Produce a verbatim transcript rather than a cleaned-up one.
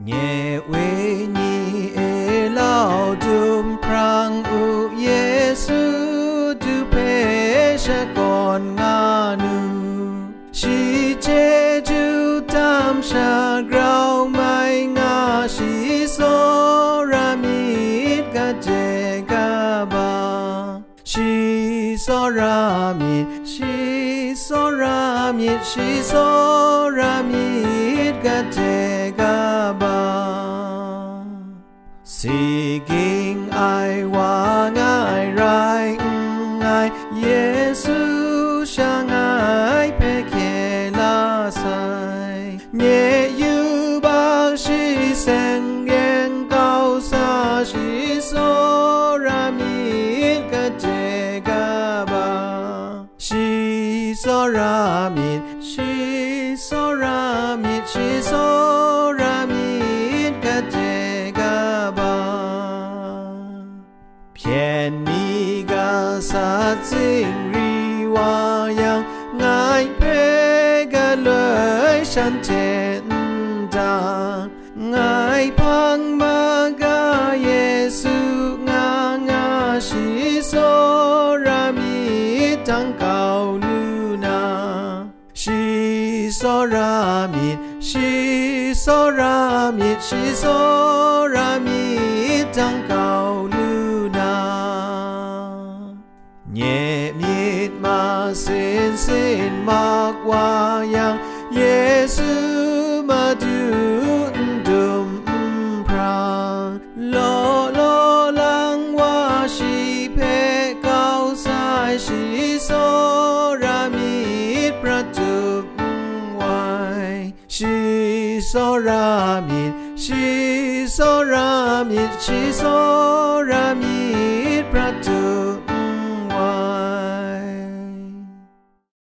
nhẹ quê nhị e lao dùm prang u Giêsu tu pe sa con nga nu si che tu tam sa grau mai nga si so ra mi ga je ga ba si so ra mi si so ra mi si so ra mi ga je ga ba si kinh ai wa ngai rai ngai Giêsu sang ai pe ke la sai nhẹ như bao si sen gen cao sa si so ra mi ga je ga ba si so ra mi si so ra mi si so ra mi ga je ga ba phiền ni ga sa jing ri wa yang ngai pe ga loi san chen da ngai phang ma ga Giêsu nga nga si so ra mi tang cao lu na si so ra mi si so ra mi si so ra mi tang cao lu na nhẹ miệt mà xin xin mà qua yang Giêsu mà tu đùm prang lo lo lang wa si pe cao sai si so ra mi pra tu wai si so ra mi si so ra mi si so